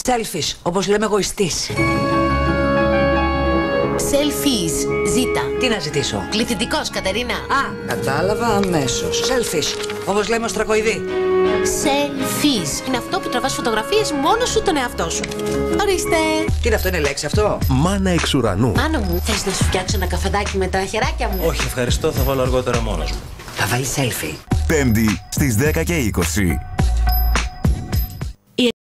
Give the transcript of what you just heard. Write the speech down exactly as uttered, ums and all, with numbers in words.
Selfish, όπως λέμε εγωιστής. Selfies, ζήτα. Τι να ζητήσω? Πληθυντικός, Κατερίνα. Α, κατάλαβα αμέσως. Selfish, όπως λέμε οστρακοειδή. Selfies. Είναι αυτό που τραβάς φωτογραφίες μόνο σου τον εαυτό σου. Ορίστε. Τι είναι αυτό, είναι λέξη αυτό? Μάνα εξ ουρανού. Μάνο μου, θες να σου φτιάξω ένα καφεδάκι με τα χεράκια μου? Όχι, ευχαριστώ, θα βάλω αργότερα μόνος μου. Θα βάλει selfie. Πέμπτη στις δέκα και είκοσι.